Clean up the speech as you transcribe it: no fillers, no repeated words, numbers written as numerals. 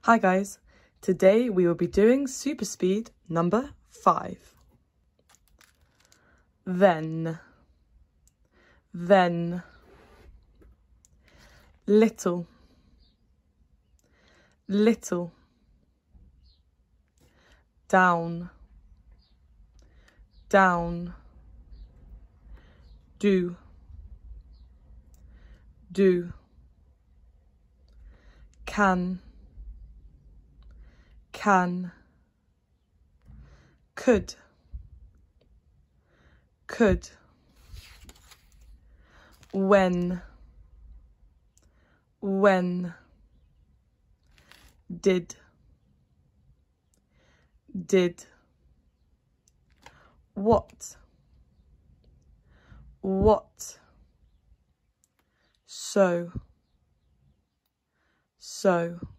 Hi guys, today we will be doing super speed number 5. Then, little, little, down, down, do, can, could, when, did, what, so,